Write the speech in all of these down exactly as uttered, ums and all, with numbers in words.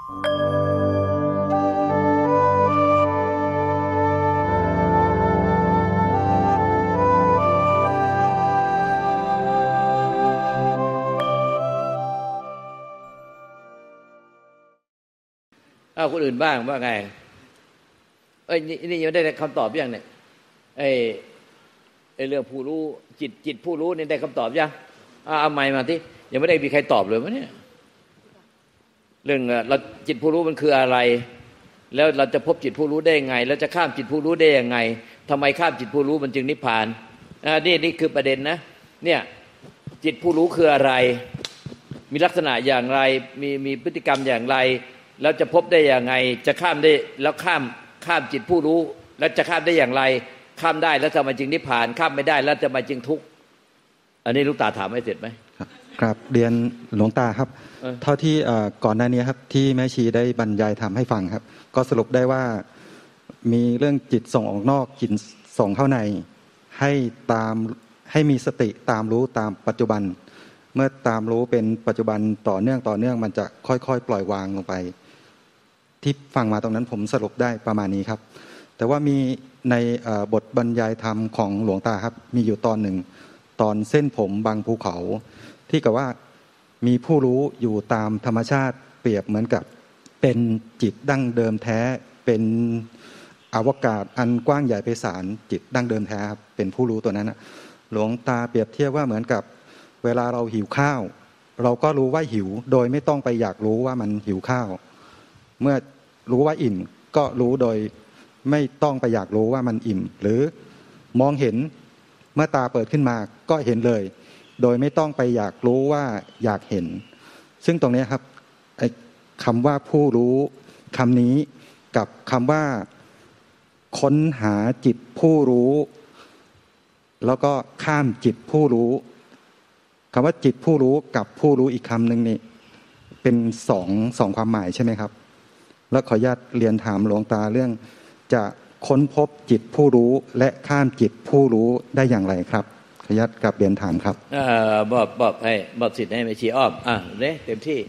เอาคนอื่นบ้างว่าไงเอ้ยนี่ยังได้คำตอบยังเนี่ยไอ้ไอ้เรื่องผู้รู้จิตจิตผู้รู้นี่ได้คำตอบยังเอาไมค์มาที่ยังไม่ได้มีใครตอบเลยวะเนี่ยเรื่องเราจิตผู้รู้มันคืออะไรแล้วเราจะพบจิตผู้รู้ได้ยังไงแล้วจะข้ามจิตผู้รู้ได้ยังไงทำไมข้ามจิตผู้รู้มันจึงนิพพานอ่านี่นี่คือประเด็นนะเนี่ยจิตผู้รู้คืออะไรมีลักษณะอย่างไรมีมีพฤติกรรมอย่างไรแล้วจะพบได้อย่างไงจะข้ามได้แล้วข้ามข้ามจิตผู้รู้แล้วจะข้ามได้อย่างไรข้ามได้แล้วทำไมจึงนิพพานข้ามไม่ได้แล้วทำไมจึงทุกข์อันนี้หลวงตาถามให้เสร็จไหมครับเรียนหลวงตาครับเท่าที่ก่อนหน้านี้ครับที่แม่ชีได้บรรยายทำให้ฟังครับก็สรุปได้ว่ามีเรื่องจิตส่งออกนอกจิตส่งเข้าในให้ตามให้มีสติตามรู้ตามปัจจุบันเมื่อตามรู้เป็นปัจจุบันต่อเนื่องต่อเนื่องมันจะค่อยๆปล่อยวางลงไปที่ฟังมาตรงนั้นผมสรุปได้ประมาณนี้ครับแต่ว่ามีในบทบรรยายธรรมของหลวงตาครับมีอยู่ตอนหนึ่งตอนเส้นผมบางภูเขาที่กับว่ามีผู้รู้อยู่ตามธรรมชาติเปรียบเหมือนกับเป็นจิตดั้งเดิมแท้เป็นอวกาศอันกว้างใหญ่ไพศาลจิตดั้งเดิมแท้ครับเป็นผู้รู้ตัวนั้นหลวงตาเปรียบเทียบว่าเหมือนกับเวลาเราหิวข้าวเราก็รู้ว่าหิวโดยไม่ต้องไปอยากรู้ว่ามันหิวข้าวเมื่อรู้ว่าอิ่มก็รู้โดยไม่ต้องไปอยากรู้ว่ามันอิ่มหรือมองเห็นเมื่อตาเปิดขึ้นมาก็เห็นเลยโดยไม่ต้องไปอยากรู้ว่าอยากเห็นซึ่งตรงนี้ครับไอ้คำว่าผู้รู้คำนี้กับคำว่าค้นหาจิตผู้รู้แล้วก็ข้ามจิตผู้รู้คำว่าจิตผู้รู้กับผู้รู้อีกคำหนึ่งนี่เป็นสองสองความหมายใช่ไหมครับแล้วขออนุญาตเรียนถามหลวงตาเรื่องจะค้นพบจิตผู้รู้และข้ามจิตผู้รู้ได้อย่างไรครับขออนุญาตกลับเรียนถามครับอ่าบอกบอกให้บอกสิทธิ์ให้แม่ชีอ้อมอ่ะเด้เต็มที่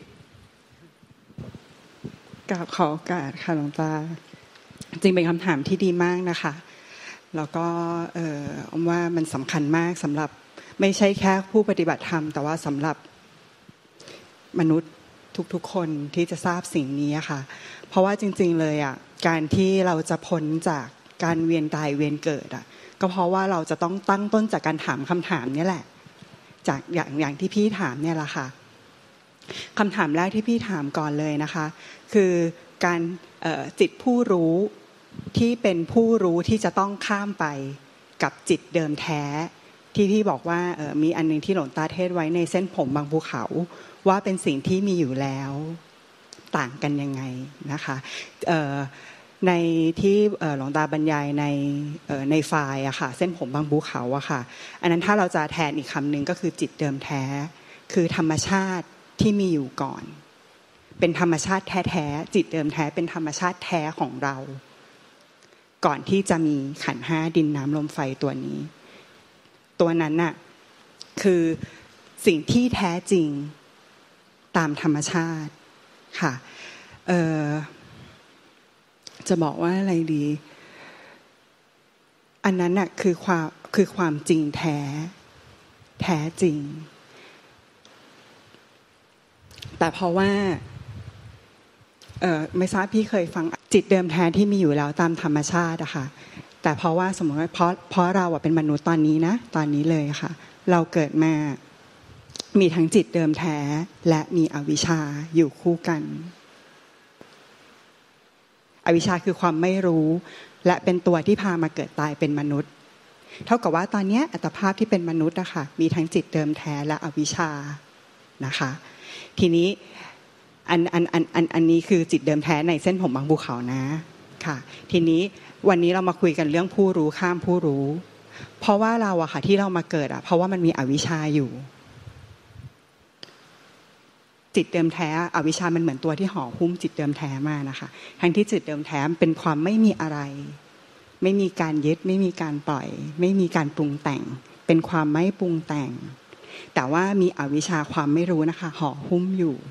กราบขอโอกาสค่ะหลวงตาจริงเป็นคำถามที่ดีมากนะคะแล้วก็เอ่อว่ามันสำคัญมากสำหรับไม่ใช่แค่ผู้ปฏิบัติธรรมแต่ว่าสำหรับมนุษย์ทุกๆคนที่จะทราบสิ่งนี้ค่ะเพราะว่าจริงๆเลยอ่ะการที่เราจะพ้นจากการเวียนตายเวียนเกิดอ่ะก็เพราะว่าเราจะต้องตั้งต้นจากการถามคำถามนี่แหละจากอย่างอย่างที่พี่ถามเนี่ยแหละค่ะคำถามแรกที่พี่ถามก่อนเลยนะคะคือการจิตผู้รู้ที่เป็นผู้รู้ที่จะต้องข้ามไปกับจิตเดิมแท้ที่พี่บอกว่ามีอันนึงที่หลวงตาเทศไว้ในเส้นผมบางภูเขาว่าเป็นสิ่งที่มีอยู่แล้วต่างกันยังไงนะคะในที่หลวงตาบรรยายในในไฟล์อะค่ะเส้นผมบางภูเขาอะค่ะอันนั้นถ้าเราจะแทนอีกคำหนึ่งก็คือจิตเดิมแท้คือธรรมชาติที่มีอยู่ก่อนเป็นธรรมชาติแท้ๆจิตเดิมแท้เป็นธรรมชาติแท้ของเราก่อนที่จะมีขันธ์ห้าดินน้ำลมไฟตัวนี้ตัวนั้นน่ะคือสิ่งที่แท้จริงตามธรรมชาติค่ะเอ่อจะบอกว่าอะไรดีอันนั้นน่ะคือความคือความจริงแท้แท้จริงแต่เพราะว่าเอ่อไม่ทราบพี่เคยฟังจิตเดิมแท้ที่มีอยู่แล้วตามธรรมชาติอะค่ะแต่เพราะว่าสมมติว่าเพราะเพราะเราเป็นมนุษย์ตอนนี้นะตอนนี้เลยค่ะเราเกิดมามีทั้งจิตเดิมแท้และมีอวิชชาอยู่คู่กันอวิชชาคือความไม่รู้และเป็นตัวที่พามาเกิดตายเป็นมนุษย์เท่ากับว่าตอนนี้อัตภาพที่เป็นมนุษย์อะค่ะมีทั้งจิตเดิมแท้และอวิชชานะคะทีนี้อันอันอันอันอันนี้คือจิตเดิมแท้ในเส้นผมบางภูเขานะค่ะทีนี้วันนี้เรามาคุยกันเรื่องผู้รู้ข้ามผู้รู้เพราะว่าเราอะค่ะที่เรามาเกิดอะเพราะว่ามันมีอวิชชาอยู่จิตเดิมแท้อวิชชามันเหมือนตัวที่ห่อหุ้มจิตเดิมแท้มานะคะทั้งที่จิตเดิมแท้เป็นความไม่มีอะไรไม่มีการยึดไม่มีการปล่อยไม่มีการปรุงแต่งเป็นความไม่ปรุงแต่งแต่ว่ามีอวิชชาความไม่รู้นะคะห่อหุ้มอยู่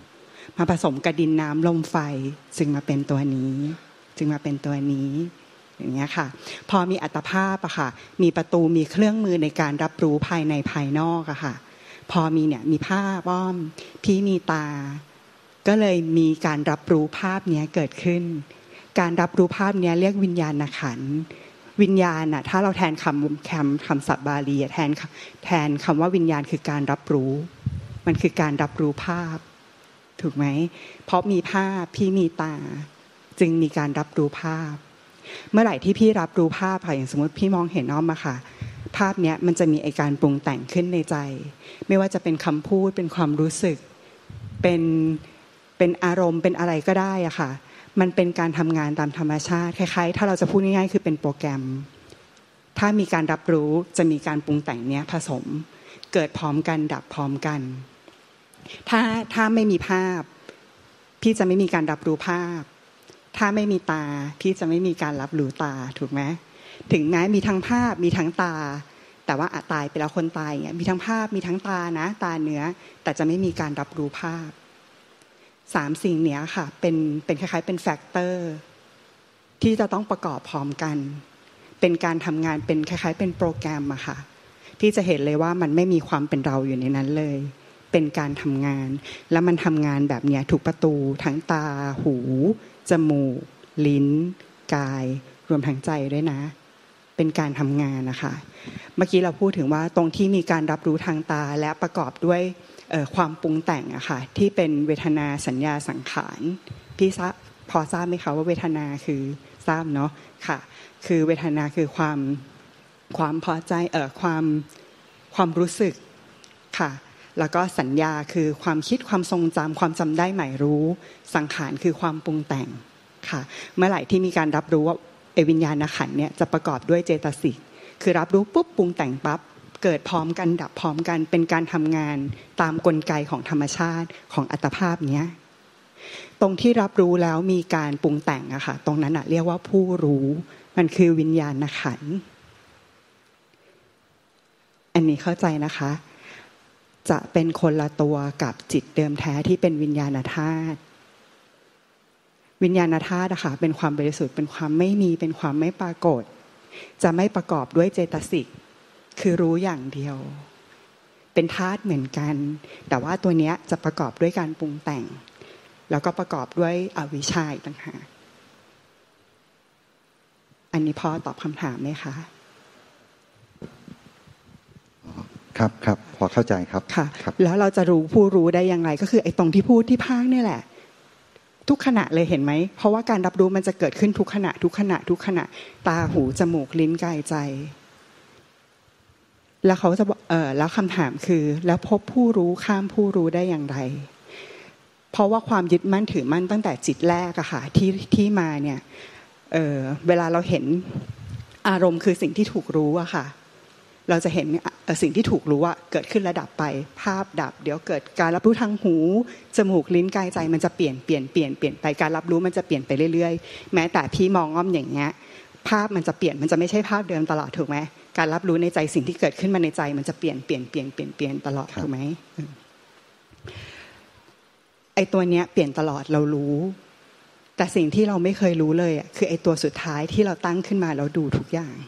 มาผสมกับดินน้ำลมไฟจึงมาเป็นตัวนี้จึงมาเป็นตัวนี้อย่างเงี้ยค่ะพอมีอัตภาพอะค่ะมีประตูมีเครื่องมือในการรับรู้ภายในภายนอกอะค่ะพอมีเนี่ยมีภาพอ้อมพี่มีตาก็เลยมีการรับรู้ภาพเนี้ยเกิดขึ้นการรับรู้ภาพเนี้ยเรียกวิญญาณขันธ์วิญญาณน่ะถ้าเราแทนคำคำคำศัพท์บาลีแทนแทนคำว่าวิญญาณคือการรับรู้มันคือการรับรู้ภาพถูกไหมเพราะมีภาพพี่มีตาจึงมีการรับรู้ภาพเมื่อไหร่ที่พี่รับรู้ภาพค่ะอย่างสมมติพี่มองเห็นอ้อมอะค่ะภาพเนี้ยมันจะมีไอ้การปรุงแต่งขึ้นในใจไม่ว่าจะเป็นคำพูดเป็นความรู้สึกเป็นเป็นอารมณ์เป็นอะไรก็ได้อะค่ะมันเป็นการทำงานตามธรรมชาติคล้ายๆถ้าเราจะพูดง่ายๆคือเป็นโปรแกรมถ้ามีการรับรู้จะมีการปรุงแต่งเนี้ยผสมเกิดพร้อมกันดับพร้อมกันถ้าถ้าไม่มีภาพพี่จะไม่มีการรับรู้ภาพถ้าไม่มีตาพี่จะไม่มีการรับรู้ตาถูกไหมถึงแม้มีทั้งภาพมีทั้งตาแต่ว่าอาตายไปแล้วคนตายอย่างเงี้ยมีทั้งภาพมีทั้งตานะตาเนื้อแต่จะไม่มีการรับรู้ภาพสามสิ่งเนี้ยค่ะเป็นเป็นคล้ายๆเป็นแฟกเตอร์ที่จะต้องประกอบพร้อมกันเป็นการทำงานเป็นคล้ายๆเป็นโปรแกรมอะค่ะที่จะเห็นเลยว่ามันไม่มีความเป็นเราอยู่ในนั้นเลยเป็นการทำงานแล้วมันทำงานแบบเนี้ยทุกประตูทั้งตาหูจมูกลิ้นกายรวมทั้งใจด้วยนะเป็นการทำงานนะคะเมื่อกี้เราพูดถึงว่าตรงที่มีการรับรู้ทางตาและประกอบด้วยความปรุงแต่งอะค่ะที่เป็นเวทนาสัญญาสังขารพี่ทราบพอทราบไหมคะว่าเวทนาคือทราบเนาะค่ะคือเวทนาคือความความพอใจเอ่อความความรู้สึกค่ะแล้วก็สัญญาคือความคิดความทรงจำความจำได้หมายรู้สังขารคือความปรุงแต่งค่ะเมื่อไหร่ที่มีการรับรู้ว่าไอ้วิญญาณขันธ์เนี่ยจะประกอบด้วยเจตสิกคือรับรู้ปุ๊บปรุงแต่งปั๊บเกิดพร้อมกันดับพร้อมกันเป็นการทำงานตามกลไกของธรรมชาติของอัตภาพเนี้ยตรงที่รับรู้แล้วมีการปรุงแต่งอะค่ะตรงนั้นอะเรียกว่าผู้รู้มันคือวิญญาณขันธ์อันนี้เข้าใจนะคะจะเป็นคนละตัวกับจิตเดิมแท้ที่เป็นวิญญาณธาตุวิญญาณธาตุอะค่ะเป็นความบริสุทธิ์เป็นความไม่มีเป็นความไม่ปรากฏจะไม่ประกอบด้วยเจตสิกคือรู้อย่างเดียวเป็นธาตุเหมือนกันแต่ว่าตัวเนี้ยจะประกอบด้วยการปรุงแต่งแล้วก็ประกอบด้วยอวิชชาต่างหากอันนี้พอตอบคำถามไหมคะครับครับพอเข้าใจครับค่ะแล้วเราจะรู้ผู้รู้ได้อย่างไรก็คือไอ้ตรงที่พูดที่พากนี่แหละทุกขณะเลยเห็นไหมเพราะว่าการรับรู้มันจะเกิดขึ้นทุกขณะทุกขณะทุกขณะตาหูจมูกลิ้นกายใจแล้วเขาจะเอ่อแล้วคำถามคือแล้วพบผู้รู้ข้ามผู้รู้ได้อย่างไรเพราะว่าความยึดมั่นถือมั่นตั้งแต่จิตแรกอะค่ะที่ที่มาเนี่ยเอ่อเวลาเราเห็นอารมณ์คือสิ่งที่ถูกรู้อะค่ะเราจะเห็นสิ่งที่ถูกรู้ว่าเกิดขึ้นระดับไปภาพดับเดี๋ยวเกิดการรับรู้ทางหูจมูกลิ้นกายใจมันจะเปลี่ยนเปลี่ยนเปลี่ยนเปลี่ยนไปการรับรู้มันจะเปลี่ยนไปเรื่อยๆแม้แต่พี่มองอ้อมอย่างเงี้ยภาพมันจะเปลี่ยนมันจะไม่ใช่ภาพเดิมตลอดถูกไหมการรับรู้ในใจสิ่งที่เกิดขึ้นมาในใจมันจะเปลี่ยนเปลี่ยนเปลี่ยนเปลี่ยนเปลี่ยนตลอดถูกไหมไอ้ตัวเนี้ยเปลี่ยนตลอดเรารู้แต่สิ่งที่เราไม่เคยรู้เลยอ่ะคือไอ้ตัวสุดท้ายที่เราตั้งขึ้นมาแล้วดูทุกอย่าง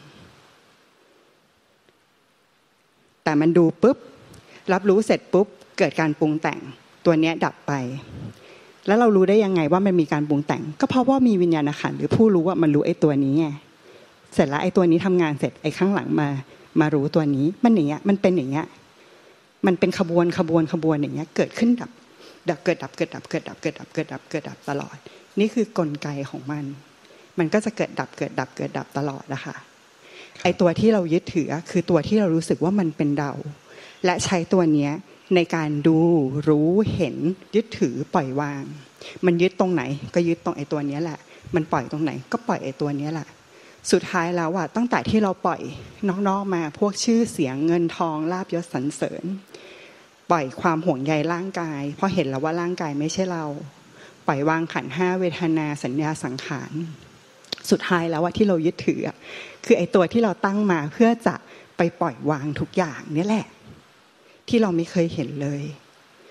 แต่มันดูปุ๊บรับรู้เสร็จปุ๊บเกิดการปรุงแต่งตัวเนี้ยดับไปแล้วเรารู้ได้ยังไงว่ามันมีการปรุงแต่งก็เพราะว่ามีวิญญาณขันธ์หรือผู้รู้ว่ามันรู้ไอ้ตัวนี้ไงเสร็จแล้วไอ้ตัวนี้ทำงานเสร็จไอ้ข้างหลังมามารู้ตัวนี้มันอย่างเงี้ยมันเป็นอย่างเงี้ยมันเป็นขบวนขบวนขบวนอย่างเงี้ยเกิดขึ้นดับดับเกิดดับเกิดดับเกิดดับเกิดดับเกิดดับเกิดดับตลอดนี่คือกลไกของมันมันก็จะเกิดดับเกิดดับเกิดดับตลอดนะคะไอตัวที่เรายึดถือคือตัวที่เรารู้สึกว่ามันเป็นเราและใช้ตัวเนี้ยในการดูรู้เห็นยึดถือปล่อยวางมันยึดตรงไหนก็ยึดตรงไอตัวเนี้ยแหละมันปล่อยตรงไหนก็ปล่อยไอตัวเนี้ยแหละสุดท้ายแล้วอ่ะตั้งแต่ที่เราปล่อยนอกๆมาพวกชื่อเสียงเงินทองลาภยศสรรเสริญปล่อยความห่วงใยร่างกายเพราะเห็นแล้วว่าร่างกายไม่ใช่เราปล่อยวางขันธ์ห้าเวทนาสัญญาสังขารสุดท้ายแล้วว่าที่เรายึดถือคือไอ้ตัวที่เราตั้งมาเพื่อจะไปปล่อยวางทุกอย่างนี่แหละที่เราไม่เคยเห็นเลย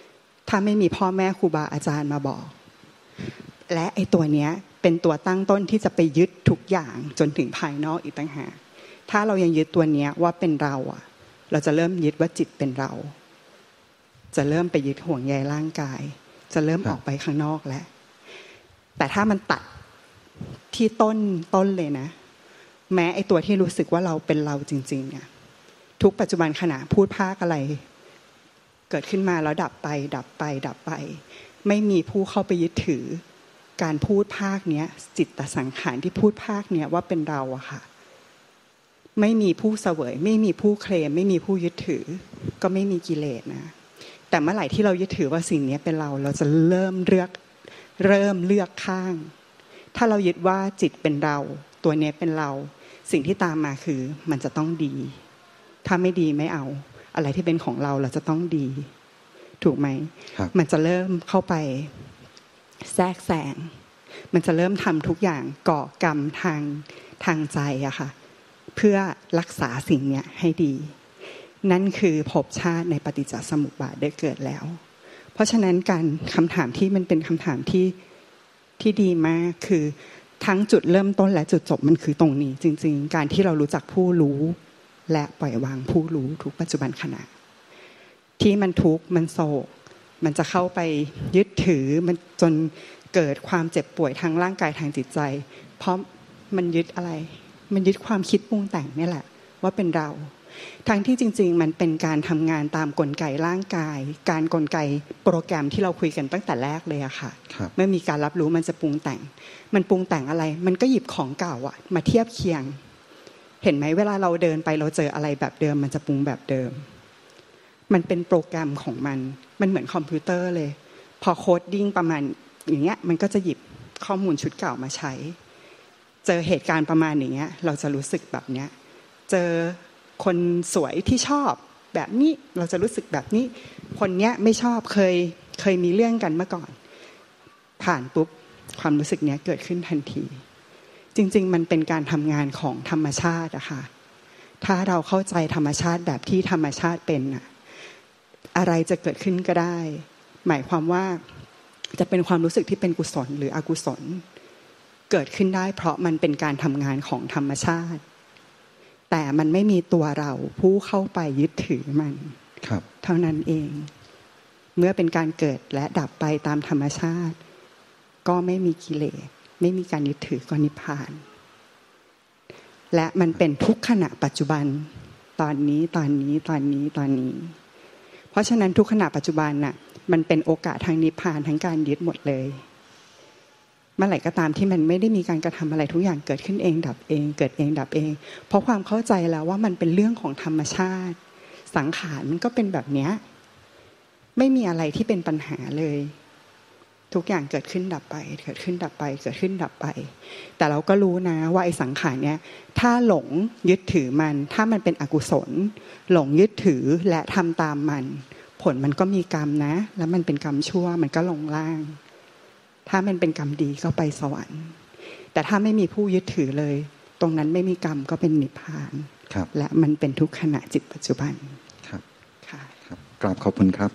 ถ้าไม่มีพ่อแม่ครูบาอาจารย์มาบอกและไอ้ตัวเนี้ยเป็นตัวตั้งต้นที่จะไปยึดทุกอย่างจนถึงภายนอกอีกต่างหากถ้าเรายังยึดตัวเนี้ยว่าเป็นเราอ่ะเราจะเริ่มยึดว่าจิตเป็นเราจะเริ่มไปยึดห่วงใยร่างกายจะเริ่มออกไปข้างนอกแล้วแต่ถ้ามันตัดที่ต้นต้นเลยนะแม้ไอ้ตัวที่รู้สึกว่าเราเป็นเราจริงๆเนี่ยทุกปัจจุบันขณะพูดภาคอะไรเกิดขึ้นมาแล้วดับไปดับไปดับไปไม่มีผู้เข้าไปยึดถือการพูดภาคเนี้ยจิตตสังขารที่พูดภาคเนี้ยว่าเป็นเราอะค่ะไม่มีผู้เสวยไม่มีผู้เคลมไม่มีผู้ยึดถือก็ไม่มีกิเลสนะแต่เมื่อไหร่ที่เรายึดถือว่าสิ่งนี้เป็นเราเราจะเริ่มเลือกเริ่มเลือกข้างถ้าเรายึดว่าจิตเป็นเราตัวนี้เป็นเราสิ่งที่ตามมาคือมันจะต้องดีถ้าไม่ดีไม่เอาอะไรที่เป็นของเราเราจะต้องดีถูกไหมมันจะเริ่มเข้าไปแทรกแซงมันจะเริ่มทำทุกอย่างก่อกรรมทางทางใจอะค่ะเพื่อรักษาสิ่งนี้ให้ดีนั่นคือภพชาติในปฏิจจสมุปบาทได้เกิดแล้วเพราะฉะนั้นการคำถามที่มันเป็นคำถามที่ที่ดีมากคือทั้งจุดเริ่มต้นและจุดจบมันคือตรงนี้จริงๆการที่เรารู้จักผู้รู้และปล่อยวางผู้รู้ทุกปัจจุบันขณะที่มันทุกข์มันโศกมันจะเข้าไปยึดถือมันจนเกิดความเจ็บป่วยทางร่างกายทางจิตใจเพราะมันยึดอะไรมันยึดความคิดปรุงแต่งนี่แหละว่าเป็นเราทั้งที่จริงๆมันเป็นการทำงานตามกลไกร่างกายการกลไกโปรแกรมที่เราคุยกันตั้งแต่แรกเลยอะค่ะเมื่อมีการรับรู้มันจะปรุงแต่งมันปรุงแต่งอะไรมันก็หยิบของเก่าอะมาเทียบเคียงเห็นไหมเวลาเราเดินไปเราเจออะไรแบบเดิมมันจะปรุงแบบเดิมมันเป็นโปรแกรมของมันมันเหมือนคอมพิวเตอร์เลยพอโคดดิ้งประมาณอย่างเงี้ยมันก็จะหยิบข้อมูลชุดเก่ามาใช้เจอเหตุการณ์ประมาณอย่างเงี้ยเราจะรู้สึกแบบเนี้ยเจอคนสวยที่ชอบแบบนี้เราจะรู้สึกแบบนี้คนเนี้ยไม่ชอบเคยเคยมีเรื่องกันเมื่อก่อนผ่านปุ๊บความรู้สึกเนี้ยเกิดขึ้นทันทีจริงๆมันเป็นการทำงานของธรรมชาติอะค่ะถ้าเราเข้าใจธรรมชาติแบบที่ธรรมชาติเป็นอะอะไรจะเกิดขึ้นก็ได้หมายความว่าจะเป็นความรู้สึกที่เป็นกุศลหรืออกุศลเกิดขึ้นได้เพราะมันเป็นการทำงานของธรรมชาติแต่มันไม่มีตัวเราผู้เข้าไปยึดถือมันเท่านั้นเองเมื่อเป็นการเกิดและดับไปตามธรรมชาติก็ไม่มีกิเลสไม่มีการยึดถือก็นิพพานและมันเป็นทุกขณะปัจจุบันตอนนี้ตอนนี้ตอนนี้ตอนนี้เพราะฉะนั้นทุกขณะปัจจุบันน่ะมันเป็นโอกาสทางนิพพานทั้งการยึดหมดเลยเมื่อไหร่ก็ตามที่มันไม่ได้มีการกระทำอะไรทุกอย่างเกิดขึ้นเองดับเองเกิดเองดับเองเพราะความเข้าใจแล้วว่ามันเป็นเรื่องของธรรมชาติสังขารมันก็เป็นแบบเนี้ยไม่มีอะไรที่เป็นปัญหาเลยทุกอย่างเกิดขึ้นดับไปเกิดขึ้นดับไปเกิดขึ้นดับไปแต่เราก็รู้นะว่าไอ้สังขารเนี้ยถ้าหลงยึดถือมันถ้ามันเป็นอกุศลหลงยึดถือและทำตามมันผลมันก็มีกรรมนะแล้วมันเป็นกรรมชั่วมันก็ลงล่างถ้ามันเป็นกรรมดีก็ไปสวรรค์แต่ถ้าไม่มีผู้ยึดถือเลยตรงนั้นไม่มีกรรมก็เป็นนิพพานและมันเป็นทุกขณะจิตปัจจุบันครับค่ะครับกราบขอบคุณครับ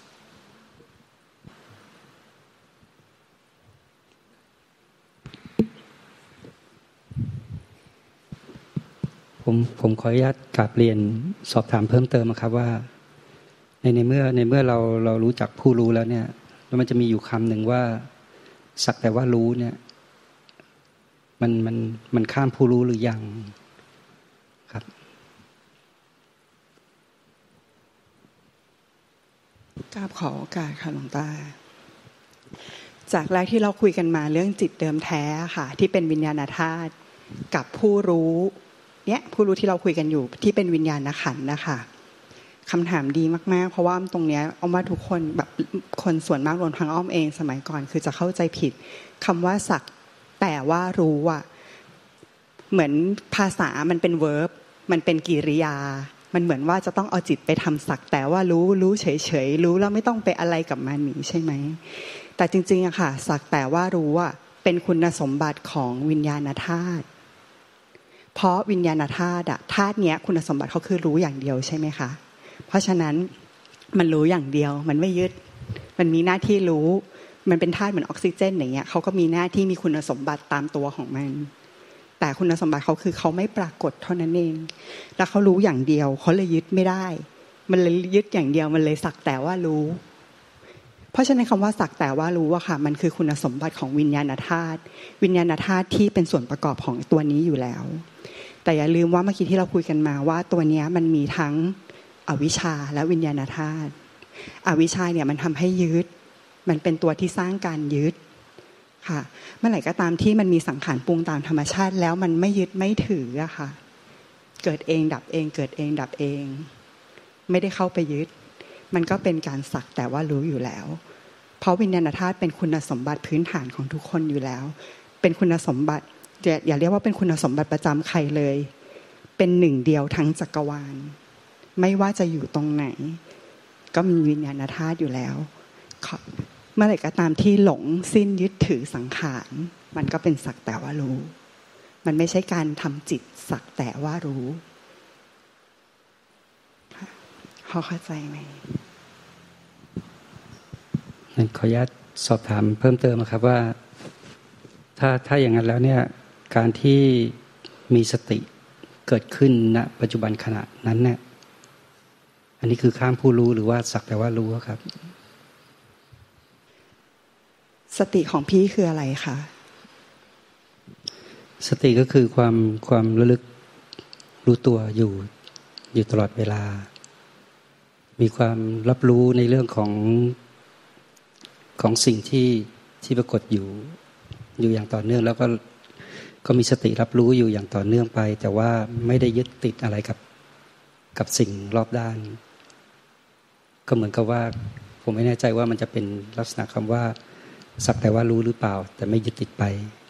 ผมผมขออนุญาตกราบเรียนสอบถามเพิ่มเติมนะครับว่าในในเมื่อในเมื่อเราเรารู้จักผู้รู้แล้วเนี่ยแล้วมันจะมีอยู่คำหนึ่งว่าสักแต่ว่ารู้เนี่ยมันมันมันข้ามผู้รู้หรือยังครับกราบขอโอกาสค่ะหลวงตาจากแรกที่เราคุยกันมาเรื่องจิตเดิมแท้ค่ะที่เป็นวิญญาณธาตุกับผู้รู้เนี่ยผู้รู้ที่เราคุยกันอยู่ที่เป็นวิญญาณขันธ์นะคะคำถามดีมากๆเพราะว่าตรงเนี้ยอ้อมว่าทุกคนแบบคนส่วนมากรวมทั้งอ้อมเองสมัยก่อนคือจะเข้าใจผิดคำว่าสักแต่ว่ารู้อ่ะเหมือนภาษามันเป็นเวิร์บมันเป็นกริยามันเหมือนว่าจะต้องเอาจิตไปทำสักแต่ว่ารู้รู้เฉยๆรู้แล้วไม่ต้องไปอะไรกับมันหนีใช่ไหมแต่จริงๆอะค่ะสักแต่ว่ารู้อ่ะเป็นคุณสมบัติของวิญญาณธาตุเพราะวิญญาณธาตุอะธาตุเนี้ยคุณสมบัติเขาคือรู้อย่างเดียวใช่ไหมคะเพราะฉะนั้นมันรู้อย่างเดียวมันไม่ยึดมันมีหน้าที่รู้มันเป็นธาตุเหมือนออกซิเจนอย่างเงี้ยเขาก็มีหน้าที่มีคุณสมบัติตามตัวของมันแต่คุณสมบัติเขาคือเขาไม่ปรากฏเท่านั้นเองแล้วเขารู้อย่างเดียวเขาเลยยึดไม่ได้มันเลยยึดอย่างเดียวมันเลยสักแต่ว่ารู้เพราะฉะนั้นคำว่าสักแต่ว่ารู้อะค่ะมันคือคุณสมบัติของวิญญาณธาตุวิญญาณธาตุที่เป็นส่วนประกอบของตัวนี้อยู่แล้วแต่อย่าลืมว่าเมื่อกี้ที่เราคุยกันมาว่าตัวนี้มันมีทั้งอวิชชาและวิญญาณธาตุอวิชชาเนี่ยมันทำให้ยึดมันเป็นตัวที่สร้างการยึดค่ะเมื่อไหร่ก็ตามที่มันมีสังขารปรุงตามธรรมชาติแล้วมันไม่ยึดไม่ถืออะค่ะเกิดเองดับเองเกิดเองดับเองไม่ได้เข้าไปยึดมันก็เป็นการสักแต่ว่ารู้อยู่แล้วเพราะวิญญาณธาตุเป็นคุณสมบัติพื้นฐานของทุกคนอยู่แล้วเป็นคุณสมบัติอย่าเรียกว่าเป็นคุณสมบัติประจำใครเลยเป็นหนึ่งเดียวทั้งจักรวาลไม่ว่าจะอยู่ตรงไหนก็มีวิญญาณธาตุอยู่แล้วเมื่อไหร่ก็ตามที่หลงสิ้นยึดถือสังขารมันก็เป็นสักแต่ว่ารู้มันไม่ใช่การทำจิตสักแต่ว่ารู้เขาเข้าใจไหมขออนุญาตสอบถามเพิ่มเติมครับว่าถ้าถ้าอย่างนั้นแล้วเนี่ยการที่มีสติเกิดขึ้นณปัจจุบันขณะนั้นเนี่ยอันนี้คือข้ามผู้รู้หรือว่าสักแต่ว่ารู้ครับสติของพี่คืออะไรคะสติก็คือความความระลึกรู้ตัวอยู่อยู่ตลอดเวลามีความรับรู้ในเรื่องของของสิ่งที่ที่ปรากฏอยู่อยู่อย่างต่อเนื่องแล้วก็ก็มีสติรับรู้อยู่อย่างต่อเนื่องไปแต่ว่าไม่ได้ยึดติดอะไรกับกับสิ่งรอบด้านก็เหมือนกับว่าผมไม่แน่ใจว่ามันจะเป็นลักษณะคำว่าสักแต่ว่ารู้หรือเปล่าแต่ไม่ยึดติดไป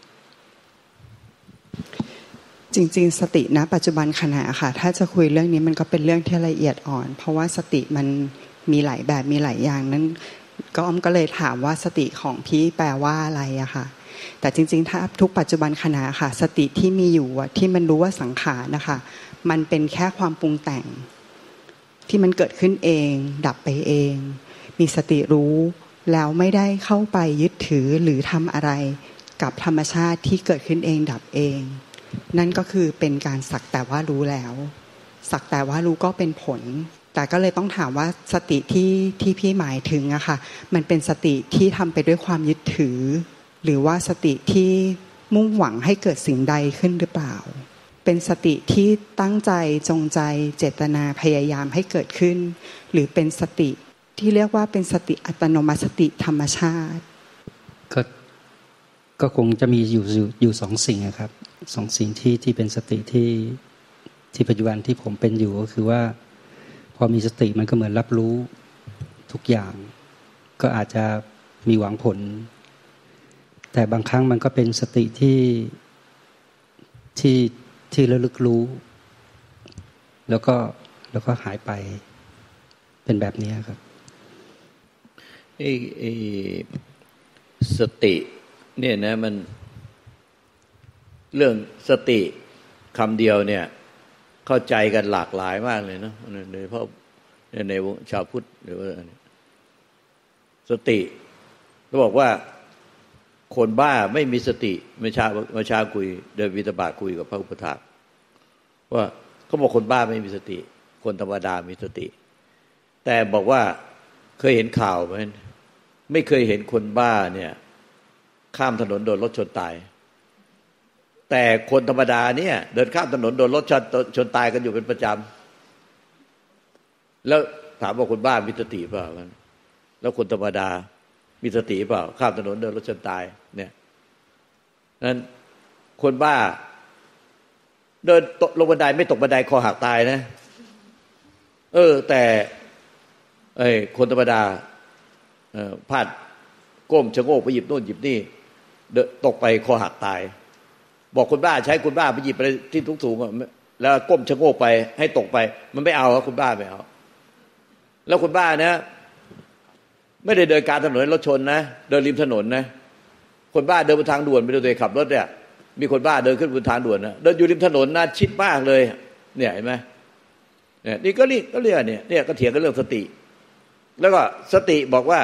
จริงๆสติณปัจจุบันขณะค่ะถ้าจะคุยเรื่องนี้มันก็เป็นเรื่องที่ละเอียดอ่อนเพราะว่าสติมันมีหลายแบบมีหลายอย่างนั้นก็อ้อมก็เลยถามว่าสติของพี่แปลว่าอะไรอะค่ะแต่จริงๆถ้าทุกปัจจุบันขณะค่ะสติที่มีอยู่ที่มันรู้ว่าสังขารนะคะมันเป็นแค่ความปรุงแต่งที่มันเกิดขึ้นเองดับไปเองมีสติรู้แล้วไม่ได้เข้าไปยึดถือหรือทำอะไรกับธรรมชาติที่เกิดขึ้นเองดับเองนั่นก็คือเป็นการสักแต่ว่ารู้แล้วสักแต่ว่ารู้ก็เป็นผลแต่ก็เลยต้องถามว่าสติที่ที่พี่หมายถึงอะค่ะมันเป็นสติที่ทำไปด้วยความยึดถือหรือว่าสติที่มุ่งหวังให้เกิดสิ่งใดขึ้นหรือเปล่าเป็นสติที่ตั้งใจจงใจเจตนาพยายามให้เกิดขึ้นหรือเป็นสติที่เรียกว่าเป็นสติอัตโนมัติสติธรรมชาติก็ก็คงจะมีอยู่อยู่สองสิ่งนะครับสองสิ่งที่ที่เป็นสติที่ที่ปัจจุบันที่ผมเป็นอยู่ก็คือว่าพอมีสติมันก็เหมือนรับรู้ทุกอย่างก็อาจจะมีหวังผลแต่บางครั้งมันก็เป็นสติที่ที่ที่ระลึกรู้แล้วก็แล้วก็หายไปเป็นแบบนี้ครับไอ้ไอ้สติเนี่ยนะมันเรื่องสติคำเดียวเนี่ยเข้าใจกันหลากหลายมากเลยเนาะโดยเฉพาะในวงชาวพุทธหรือว่าสติเขาบอกว่าคนบ้าไม่มีสติเมื่อเช้าเมื่อเช้าคุยเดินบิณฑบาตคุยกับพระอุปถากว่าเขาบอกคนบ้าไม่มีสติคนธรรมดามีสติแต่บอกว่าเคยเห็นข่าวไหมไม่เคยเห็นคนบ้าเนี่ยข้ามถนนโดนรถชนตายแต่คนธรรมดาเนี่ยเดินข้ามถนนโดนรถชนชนตายกันอยู่เป็นประจำแล้วถามว่าคนบ้ามีสติเปล่าแล้วคนธรรมดามีสติเปล่าข้ามถนนเดินรถชนตายเนี่ยนั้นคนบ้าเดินตกลงบันไดไม่ตกบันไดคอหักตายนะเออแต่ไอ้คนธรรมดาเอ่อพลาดก้มชะโงกไปหยิบโน่นหยิบนี่ตกไปคอหักตายบอกคนบ้าใช้คนบ้าไปหยิบอะไรที่สูงๆแล้วก้มชะโงกไปให้ตกไปมันไม่เอาครับคนบ้าไม่เอาแล้วคนบ้าเนี่ยไม่ได้เดินกลางถนนรถชนนะเดินริมถนนนะคนบ้าเดินบนทางด่วนไม่ได้ตัวเองขับรถเนี่ยมีคนบ้าเดินขึ้นบนทางด่วนนะเดินอยู่ริมถนนนะชิดมากเลยเนี่ยเห็นไหมเนี่ยนี่ก็นี่ก็เรียกเนี่ยเนี่ยก็เถียงกันเรื่องสติแล้วก็สติบอกว่า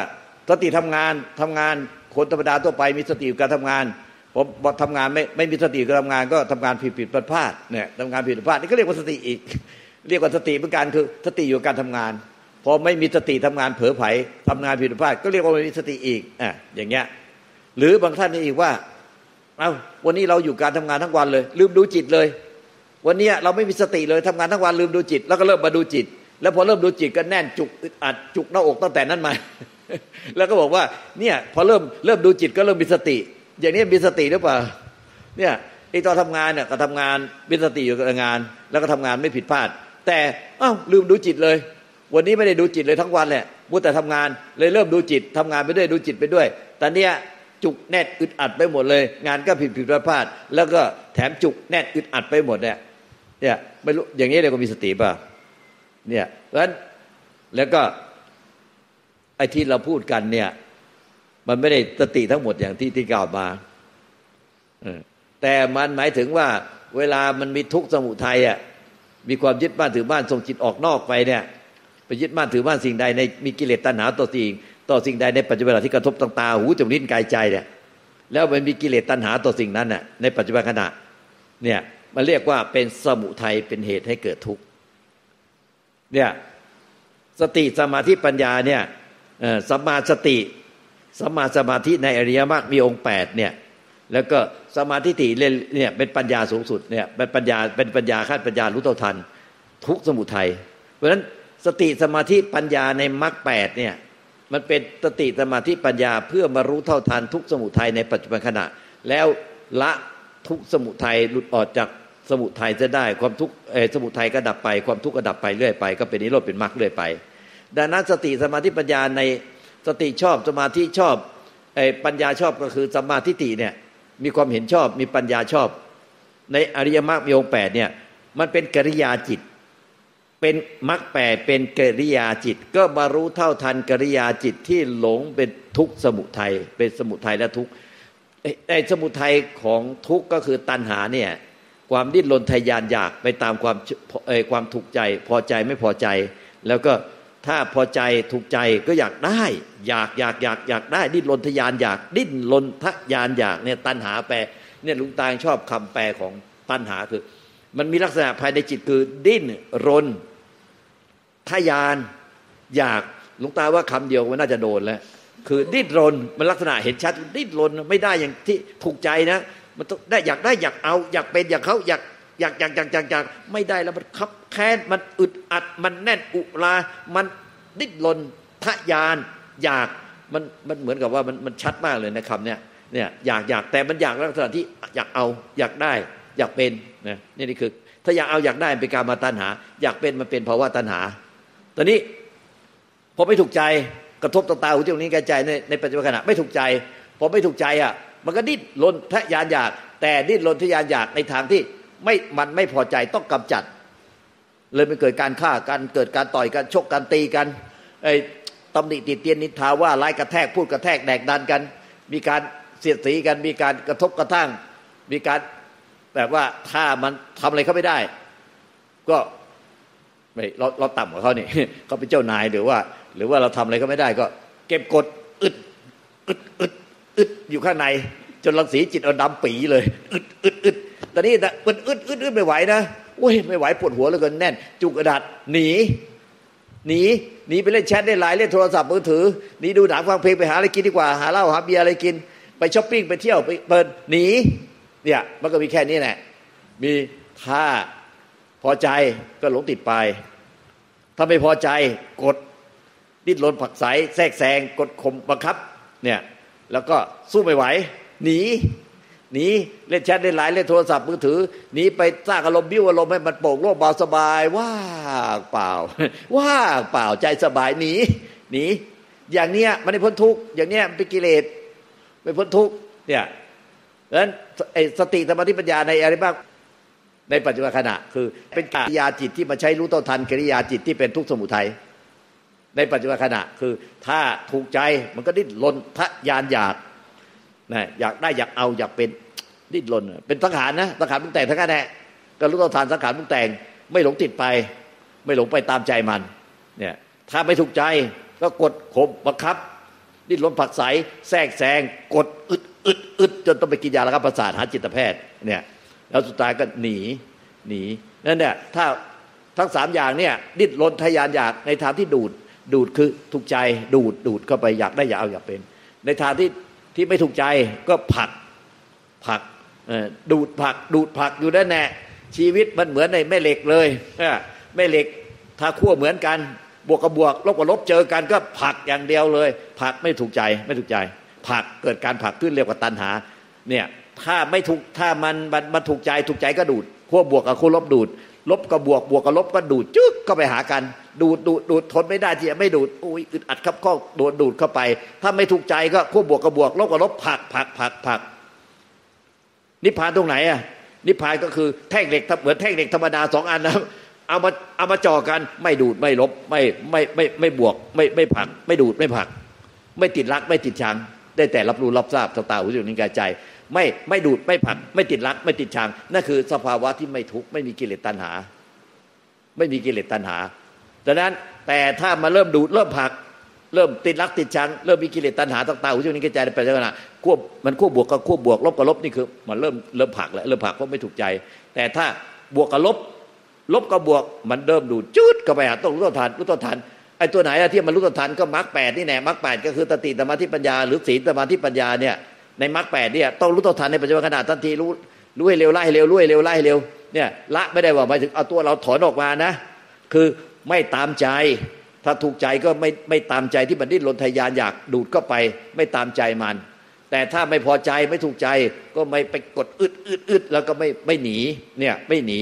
สติทำงานทำงานคนธรรมดาทั่วไปมีสติอยู่การทำงานผมบอกทำงานไม่ไม่มีสติการทำงานก็ทำงานผิดผิดพลาดพลาดเนี่ยทำงานผิดพลาดนี่ก็เรียกว่าสติอีกเรียกว่าสติเหมือนกันคือสติอยู่การทำงานพอไม่มีสติทำงานเผลอไผทำงานผิดพลาดก็เรียกว่าไม่มีสติอีกอ่ะอย่างเงี้ยหรือบางท่านนี่อีกว่าเอ้าวันนี้เราอยู่การทำงานทั้งวันเลยลืมดูจิตเลยวันนี้เราไม่มีสติเลยทำงานทั้งวันลืมดูจิตแล้วก็เริ่มมาดูจิตแล้วพอเริ่มดูจิตก็แน่นจุกอึดอัดจุกหน้าอกตั้งแต่นั้นมา แล้วก็บอกว่าเนี่ยพอเริ่มเริ่มดูจิตก็เริ่มมีสติอย่างนี้มีสติหรือเปล่าเนี่ยไอ้ตอนทำงานเนี่ยก็ทำงานมีสติอยู่กับงานแล้วก็ทำงานไม่ผิดพลาดแต่อ้าวลืมดูจิตเลยวันนี้ไม่ได้ดูจิตเลยทั้งวันแหละมัวแต่ทำงานเลยเริ่มดูจิตทำงานไปด้วยดูจิตไปด้วยแต่เนี้ยจุกแน่นอึดอัดไปหมดเลยงานก็ผิดผิดพลาดแล้วก็แถมจุกแน่นอึดอัดไปหมดเนี่ยเนี่ยไม่รู้อย่างนี้เรียกว่ามีสติป่ะเนี่ยเพราะฉะนั้นแล้วก็ไอ้ที่เราพูดกันเนี่ยมันไม่ได้สติทั้งหมดอย่างที่ที่กล่าวมาแต่มันหมายถึงว่าเวลามันมีทุกข์สมุทัยอ่ะมีความยึดมั่นถือมั่นส่งจิตออกนอกไปเนี่ยไปยึดมั่นถือมั่นสิ่งใดในมีกิเลสตัณหาต่อสิ่งต่อสิ่งใดในปัจจุบันที่กระทบทางตาหูจมูกลิ้นกายใจเนี่ยแล้วมันมีกิเลสตัณหาต่อสิ่งนั้นน่ะในปัจจุบันขณะเนี่ยมันเรียกว่าเป็นสมุทัยเป็นเหตุให้เกิดทุกข์เนี่ยสติสมาธิปัญญาเนี่ยสัมมาสติสัมมาสมาธิในอริยมรรคมีองค์แปดเนี่ยแล้วก็สมาธิถี่เนี่ยเป็นปัญญาสูงสุดเนี่ยเป็นปัญญาเป็นปัญญาขั้นปัญญารู้เท่าทันทุกสมุทัยเพราะฉะนั้นสติสมาธิปัญญาในมรรคแปดเนี่ยมันเป็นสติสมาธิปัญญาเพื่อมารู้เท่าทันทุกสมุทัยในปัจจุบันขณะแล้วละทุกสมุทัยหลุดออกจากสมุทัยจะได้ความทุกข์สมุทัยก็ดับไปความทุกข์ก็ดับไปเรื่อยไปก็เป็นนิโรธเป็นมรรคเรื่อยไปดังนั้นสติสมาธิปัญญาในสติชอบสมาธิชอบไอ้ปัญญาชอบก็คือสัมมาทิฏฐิเนี่ยมีความเห็นชอบมีปัญญาชอบในอริยมรรคมีองค์แปดเนี่ยมันเป็นกิริยาจิตเป็นมรรคแปดเป็นกิริยาจิตก็มารู้เท่าทันกิริยาจิตที่หลงเป็นทุกข์สมุทัยเป็นสมุทัยและทุกข์ไอ้สมุทัยของทุกข์ก็คือตัณหาเนี่ยความดิ้นรนทยานอยากไปตามความเอ่อความถูกใจพอใจไม่พอใจแล้วก็ถ้าพอใจถูกใจก็อยากได้อยากอยากอยากอยากได้ดิ้นรนทยานอยากดิ้นรนทยานอยากเนี่ยตัณหาแปลเนี่ยลุงตาชอบคำแปลของตัณหาคือมันมีลักษณะภายในจิตคือดิ้นรนทยานอยากลุงตาว่าคำเดียวมันน่าจะโดนแล้วคือดิ้นรนมันลักษณะเห็นชัดดิ้นรนไม่ได้อย่างที่ถูกใจนะมันต้องได้อยากได้อยากเอาอยากเป็นอยากเขาอยากอยากอยากอยากอยากอยากไม่ได้แล้วมันคับแค้นมันอึดอัดมันแน่นอุรามันดิ้นรนทะยานอยากมันมันเหมือนกับว่ามันมันชัดมากเลยนะคำเนี้ยเนี่ยอยากอยากแต่มันอยากลักษณะที่อยากเอาอยากได้อยากเป็นนะนี่นี่คือถ้าอยากเอาอยากได้เป็นการมาตัณหาอยากเป็นมันเป็นภาวะตัณหาตอนนี้พอไม่ถูกใจกระทบต่อตาหูจมูกลิ้นกายใจในในปัจจุบันขณะไม่ถูกใจพอไม่ถูกใจอ่ะมันก็ดิ้นรนทะยานอยากแต่ดิ้นรนทะยานอยากในทางที่ไม่มันไม่พอใจต้องกำจัดเลยมันเกิดการฆ่ากันเกิดการต่อยกันชกกันตีกันไอ้ตำหนิติเตียนนินทาว่าร้ายกระแทกพูดกระแทกแดกดันกันมีการเสียดสีกันมีการกระทบกระทั่งมีการแบบว่าถ้ามันทำอะไรเขาไม่ได้ก็ไม่เราเราต่ำกว่าเขานี่เขาเป็นเจ้านายหรือว่าหรือว่าเราทำอะไรเขาไม่ได้ก็เก็บกดอึดอึดอึดอึดอยู่ข้างในจนรังสีจิตเอาดำปีเลยอึดอึดอึดตอนนี้มันอึดอึดอึดไม่ไหวนะโอ้ยไม่ไหวปวดหัวเหลือเกินแน่นจุกกระดาษหนีหนีหนีไปเล่นแชทเล่นไลน์เล่นโทรศัพท์มือถือหนีดูหนังฟังเพลงไปหาอะไรกินดีกว่าหาเหล้าหาเบียร์อะไรกินไปช้อปปิ้งไปเที่ยวไปเปิดหนีเนี่ยมันก็มีแค่นี้แหละมีถ้าพอใจก็หลงติดไปถ้าไม่พอใจกดดิ้นรนผักใสแทรกแซงกดข่มบังคับเนี่ยแล้วก็สู้ไม่ไหวหนีหนีเล่นแชทเล่นไลน์เล่นโทรศัพท์มือถือหนีไปสร้างอารมณ์บิ้วอารมณ์ให้มันโปร่งโล่งเบาสบายว่างเปล่าว่างเปล่าใจสบายหนีหนีอย่างเนี้ยมันไม่พ้นทุกข์อย่างเนี้ยเป็นกิเลสไม่พ้นทุกข์เนี่ยเพราะฉะนั้นไอ้สติสมาธิปัญญาในอะไรบ้างในปัจจุบันขณะคือเป็นกิริยาจิตที่มาใช้รู้เท่าทันกิริยาจิตที่เป็นทุกข์สมุทัยในปัจจุบันขณะคือถ้าถูกใจมันก็ดิ้นรนทะยานอยากนะอยากได้อยากเอาอยากเป็นดิ้นรนเป็นสังขารนะสังขารปรุงแต่งทั้งนั้นแหละก็รู้เท่าทันสังขารปรุงแต่งไม่หลงติดไปไม่หลงไปตามใจมันเนี่ยถ้าไม่ถูกใจก็กดข่มบังคับดิ้นรนผักใสแทรกแซงกดอึดอึดอึดจนต้องไปกินยาระงับประสาทหาจิตแพทย์เนี่ยแล้วสุดท้ายก็หนีหนีนั่นเนี่ยถ้าทั้งสามอย่างเนี่ยดิ้นรนทะยานอยากในทางที่ดูดดูดคือถูกใจดูดดูดเข้าไปอยากได้อยากเอาอยากเป็นในทางที่ที่ไม่ถูกใจก็ผลักผลักดูดผลักดูดผลักอยู่นั่นแหละชีวิตมันเหมือนในแม่เหล็กเลยแม่เหล็กถ้าขั้วเหมือนกันบวกกับบวกลบกับลบเจอกันก็ผลักอย่างเดียวเลยผลักไม่ถูกใจไม่ถูกใจผลักเกิดการผลักขึ้นเรียกว่าตัณหาเนี่ยถ้าไม่ถูกถ้ามันมันมันถูกใจถูกใจก็ดูดขั้วบวกกับขั้วลบดูดลบกับบวกบวกกับลบก็ดูดจึ๊กก็ไปหากันดูดดูดดูดทนไม่ได้ที่จะไม่ดูดอุ้ยอึดอัดครับก็โดนดูดเข้าไปถ้าไม่ถูกใจก็ขั้วบวกกับบวกลบกับลบผลักผลักผลักผลักนิพพานตรงไหนอ่ะนิพพานก็คือแท่งเหล็กเหมือนแท่งเหล็กธรรมดาสองอันนะเอามาเอามาจ่อกันไม่ดูดไม่ลบไม่ไม่ไม่ไม่บวกไม่ไม่ผลักไม่ดูดไม่ผลักไม่ติดรักไม่ติดชังได้แต่รับรู้รับทราบตาหูจมูกลิ้นกายใจไม่ไม่ดูดไม่ผลักไม่ติดรักไม่ติดชังนั่นคือสภาวะที่ไม่ทุกข์ไม่มีกิเลสตัณหาไม่มีกิเลสตัณหาดังนั้นแต่ถ้ามาเริ่มดูดเริ่มผลักเริ่มติดรักติดชังเริ่มมีกิเลสตัณหาตาหูจมูกลิ้นกายใจไปแล้วนะควบมันควบบวกกับควบบวกลบกับลบนี่คือมันเริ่มเริ่มผลักแล้วเริ่มผลักเพราะไม่ถูกใจแต่ถ้าบวกกับลบลบกับบวกมันเริ่มดูดจืดเข้าไปหาต้องรู้ต้นทานรู้ต้นทานไอ้ตัวไหนที่มันรู้ต้นทานก็มรรคแปดนี่แน่มรรคแปดก็คือสติสมาธิปัญญาหรือศีลสมาธิปัญญาเนี่ยในมรรคแปดเนี่ยต้องรู้ต้นทานในปัจจุบันขณะทันทีรู้รู้ให้เร็วไล่ให้เร็วรู้ให้เร็วไล่ให้เร็วเนี่ยละไม่ได้ว่าหมายถึงเอาตัวเราถอนออกมานะคือไม่ตามใจถ้าถูกใจก็ไม่ไม่ตามใจที่มันดิ้นรนทะยานอยากดูดเข้าไปไม่ตามใจมันแต่ถ้าไม่พอใจไม่ถูกใจก็ไม่ไปกดอึดอึดอึดแล้วก็ไม่ไม่หนีเนี่ยไม่หนี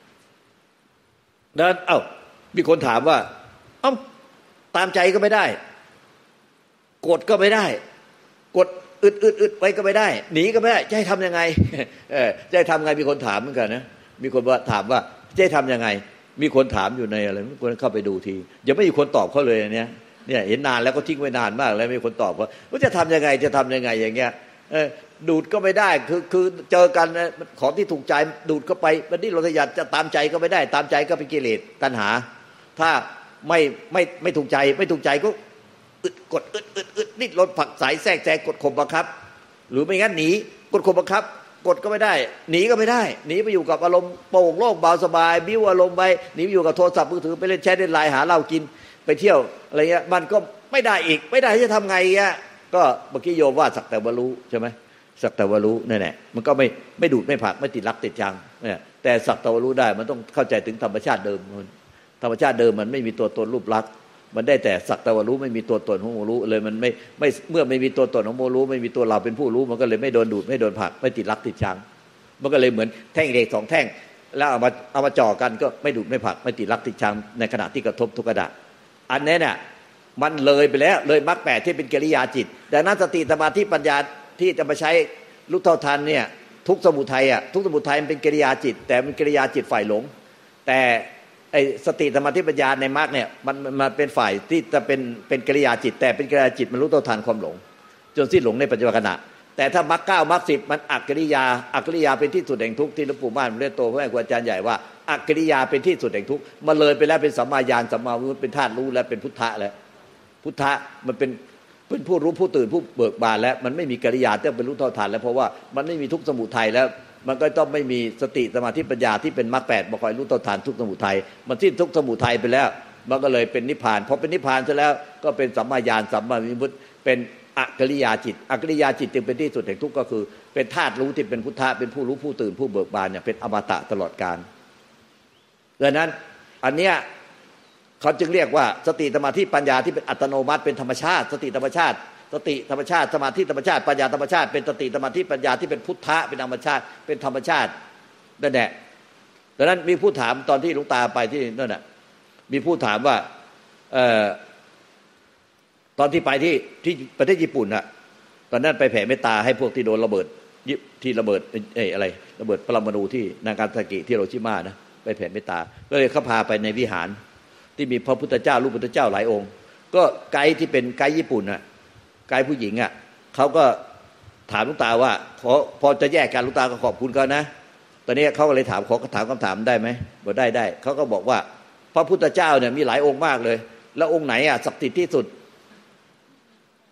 นั้นเอ้ามีคนถามว่าเอ้าตามใจก็ไม่ได้กดก็ไม่ได้กดอึดอึดอึดไปก็ไม่ได้หนีก็ไม่ได้จะให้ทำยังไงเออจะให้ทำไงมีคนถามเหมือนกันนะมีคนว่าถามว่าจะให้ทำยังไงมีคนถามอยู่ในอะไรคนเข้าไปดูทียังไม่มีคนตอบเขาเลยเนี่ยเนี่ยเห็นนานแล้วก็ทิ้งไว้นานมากแล้วไม่มีคนตอบว่าว่าจะทำยังไงจะทำยังไงอย่างเงี้ยเออดูดก็ไม่ได้คือคือเจอกันของที่ถูกใจดูดเข้าไปมันนี่เราอยากจะตามใจก็ไม่ได้ตามใจก็เป็นกิเลสตัณหาถ้าไม่ไม่ไม่ถูกใจไม่ถูกใจก็อึดกดอึดอึดอึดนี่ลดผักสายแทรกแซงกดข่มบังคับหรือไม่งั้นหนีกดข่มบังคับกดก็ไม่ได้หนีก็ไม่ได้หนีไปอยู่กับอารมณ์โปร่งโล่งเบาสบายบิ้วอารมณ์ไปหนีไปอยู่กับโทรศัพท์มือถือไปเล่นแชทเล่นไลน์หาเหล้ากินไปเที่ยวอะไรเงี้ยมันก็ไม่ได้อีกไม่ได้จะทำไงอ่ะก็เมื่อกี้โยมว่าสักแต่ว่ารู้ใช่ไหมสักแต่ว่ารู้นั่นแหละมันก็ไม่ไม่ดูดไม่ผลักไม่ติดรักติดชังเนี่ยแต่สักแต่ว่ารู้ได้มันต้องเข้าใจถึงธรรมชาติเดิมธรรมชาติเดิมมันไม่มีตัวตนรูปลักษณ์มันได้แต่สักแต่ว่ารู้ไม่มีตัวตนของโมรู้เลยมันไม่ไม่เมื่อไม่มีตัวตนของโมรู้ไม่มีตัวเราเป็นผู้รู้มันก็เลยไม่โดนดูดไม่โดนผลักไม่ติดรักติดชังมันก็เลยเหมือนแท่งเหล็กสองแท่งแล้วเอามาเอามาจ่อกันก็ไม่ดูดไม่ผลักไม่ติดรักติดชังในขณะที่กระทบทุกขณะอันนี้เนี่ยมันเลยไปแล้วเลยมรรคแปดที่เป็นกิริยาจิตดังนั้นสติสมาธิปัญญาที่จะมาใช้รู้เท่าทันเนี่ยทุกสมุทัยอ่ะทุกสมุทัยมันเป็นกิริยาจิตแต่มันกิริยาจิตฝ่ายหลงแต่ไอ้สติสมาธิปัญญาในมรรคเนี่ยมันมันเป็นฝ่ายที่จะเป็นเป็นกิริยาจิตแต่เป็นกิริยาจิตมันรู้เท่าทันความหลงจนสิ้นหลงในปัจจุบันขณะแต่ถ้ามรรคเก้ามรรคสิบมันอกิริยาอกิริยาเป็นที่สุดแห่งทุกข์ที่หลวงปู่ม่านเรียกโตพระอาจารย์ใหญ่ว่าอกิริยาเป็นที่สุดแห่งทุกข์มันเลยไปแล้วเป็นสัมมาญาณสัมมาวิมุตติเป็นธาตุรู้แล้วเป็นพุทธะแล้วพุทธะมันเป็นเป็นผู้รู้ผู้ตื่นผู้เบิกบานแล้วมันไม่มีกิริยาที่เป็นรู้เท่าทันแล้วเพราะว่ามันไม่มีทุกข์สมุทัยแล้วมันก็ต้องไม่มีสติสมาธิปัญญาที่เป็นมรรคแปดมาคอยรู้เท่าทันทุกข์สมุทัยมันสิ้นทุกข์สมุทัยไปแล้วมันก็เลยเป็นนิพพานพอเป็นนิพพานซะแล้วก็เป็นสัมมาญาณสัมมาวิมุตติเป็นอกิริยาจิตอกิริยาจิตจึงเป็นที่สุดแห่งทุกข์ก็คือเป็นธาตุรู้ที่เป็นพุทธะเป็นผู้รู้ผู้ตื่นผู้เบิกบานเนี่ยเป็นอมตะตลอดกาลดังนั้นอันเนี้ยเขาจึงเรียกว่าสติสมาธิปัญญาที่เป็นอัตโนมัติเป็นธรรมชาติสติธรรมชาติสติธรรมชาติสมาธิธรรมชาติปัญญาธรรมชาติเป็นสติสมาธิปัญญาที่เป็นพุทธะเป็นธรรมชาติเป็นธรรมชาตินั่นแหละดังนั้นมีผู้ถามตอนที่หลวงตาไปที่นั่นน่ะมีผู้ถามว่าเอ่อตอนที่ไปที่ที่ประเทศญี่ปุ่นน่ะตอนนั้นไปแผ่เมตตาให้พวกที่โดนระเบิดที่ระเบิดเอ้ยอะไรระเบิดปรมาณูที่นากาซากิที่ฮิโรชิมานะไปแผ่เมตตาก็เลยเขาพาไปในวิหารที่มีพระพุทธเจ้ารูปพุทธเจ้าหลายองค์ก็ไกด์ที่เป็นไกด์ญี่ปุ่นน่ะไกด์ผู้หญิงอ่ะเขาก็ถามหลวงตาว่าพอพอจะแยกกันหลวงตาก็ขอบคุณเขานะตอนนี้เขาก็เลยถามขอถามคำถามได้ไหมบอกได้ได้เขาก็บอกว่าพระพุทธเจ้าเนี่ยมีหลายองค์มากเลยแล้วองค์ไหนอ่ะศักดิ์สิทธิ์ที่สุดพ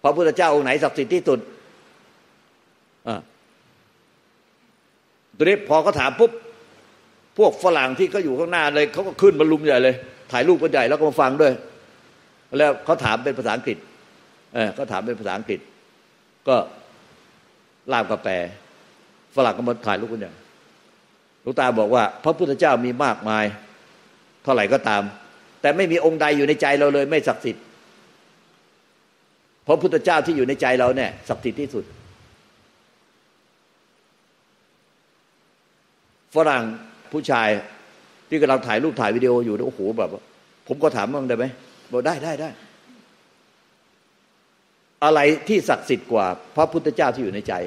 พระพุทธเจ้าองค์ไหนศักดิ์สิทธิ์ที่สุดอ่าตัวนี้พอเขาถามปุ๊บพวกฝรั่งที่เขาอยู่ข้างหน้าเลยเขาก็ขึ้นมาลุมใหญ่เลยถ่ายรูปกันใหญ่แล้วก็มาฟังด้วยแล้วเขาถามเป็นภาษาอังกฤษเออเขาถามเป็นภาษาอังกฤษก็ล่ามกาแฟฝรั่งก็มาถ่ายรูปกันใหญ่หลวงตาบอกว่าพระพุทธเจ้ามีมากมายเท่าไหร่ก็ตามแต่ไม่มีองค์ใดอยู่ในใจเราเลยไม่ศักดิ์สิทธิ์พระพุทธเจ้าที่อยู่ในใจเราเนี่ยศักดิ์สิทธิ์ที่สุดฝรั่งผู้ชายที่กำลังถ่ายรูปถ่ายวิดีโออยู่โอ้โหแบบผมก็ถามบ้างได้ไหมบอกได้ได้ได้อะไรที่ศักดิ์สิทธิ์กว่าพระพุทธเจ้าที่อยู่ในใจ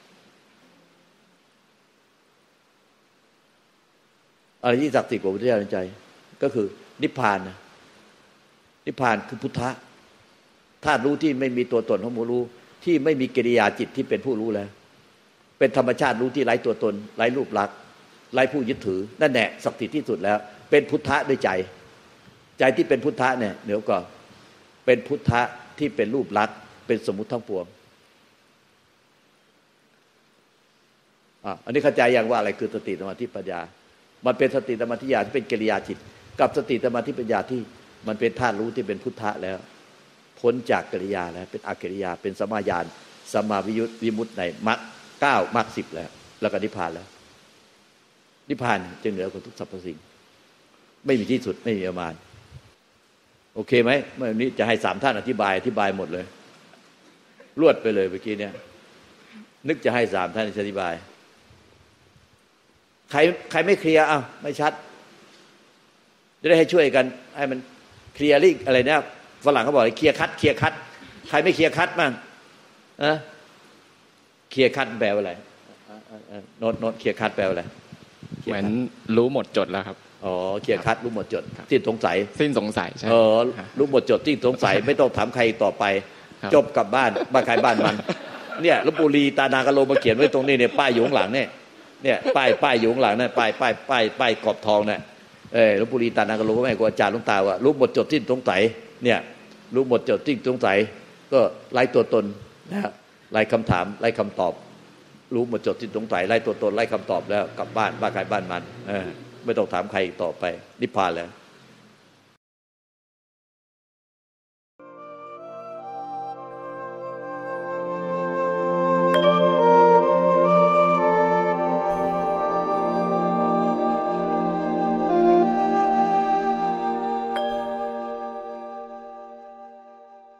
อะไรที่ศักดิ์สิทธิ์กว่าพระพุทธเจ้าในใจก็คือนิพพานนะนิพพานคือพุทธะธาตุรู้ที่ไม่มีตัวตนของผู้รู้ที่ไม่มีกิริยาจิตที่เป็นผู้รู้แล้วเป็นธรรมชาติรู้ที่ไร้ตัวตนไร้รูปลักษณ์ไร้ผู้ยึดถือนั่นแหละศักดิ์สิทธิ์ที่สุดแล้วเป็นพุทธะด้วยใจใจที่เป็นพุทธะเนี่ยเดี๋ยวก่อนเป็นพุทธะที่เป็นรูปลักษณ์เป็นสมมุติทั้งปวงอ่ะอันนี้เข้าใจยังว่าอะไรคือสติสมาธิปัญญามันเป็นสติสมาธิญาณที่เป็นกิริยาจิตกับสติสมาธิปัญญาที่มันเป็นธาตุรู้ที่เป็นพุทธะแล้วพ้นจากกิริยาแล้วเป็นอกิริยาเป็นสัมมาญาณสัมมาวิยุตติวิมุตติในมรรคเก้ามรรคสิบแล้วแล้วก็นิพพานแล้วนิพพานจึงเหนือกว่าทุกสรรพสิ่งไม่มีที่สุดไม่มีประมาณโอเคไหมเมื่อนี้จะให้สามท่านอธิบายอธิบายหมดเลยรวดไปเลยเมื่อกี้เนี่ยนึกจะให้สามท่านอธิบายใครใครไม่เคลียร์อ้าวไม่ชัดจะได้ให้ช่วยกันให้มันเคลียร์ลิอะไรเนี่ยฝรั่งเขาบอกเคลียร์คัดเคลียร์คัดใครไม่เคลียร์คัดมั่งอะเคลียร์คัดแปลว่าอะไรโน้ตโน้ตเคลียร์คัดแปลว่าอะไรเหมือนรู้หมดจดแล้วครับอ๋อเคลียร์คัดรู้หมดจดสิ้นสงสัยสิ้นสงสัยใช่เออรู้หมดจดสิ้นสงสัยไม่ต้องถามใครต่อไปจบกลับบ้านบ้านใครบ้านมันเนี่ยลพบุรีตานากะโลมาเขียนไว้ตรงนี้เนี่ยป้ายอยู่ข้างหลังเนี่ยเนี่ยป้ายป้ายอยู่ข้างหลังเนี่ยป้ายป้ายป้ายป้ายกรอบทองเนี่ยเออลพบุรีตานากะโลก็แม่ครูอาจารย์หลวงตาว่ารู้หมดจดสิ้นสงสัยเนี่ยรู้หมดจดสิ้นสงสัยก็ไร้ตัวตนนะไร้คำถามไร้คำตอบรู้หมดจดสิ้นสงสัยไร้ตัวตนไร้คำตอบแล้วกลับบ้านบ้านใครบ้านมันเออไม่ต้องถามใครต่อไปนิพพานแล้ว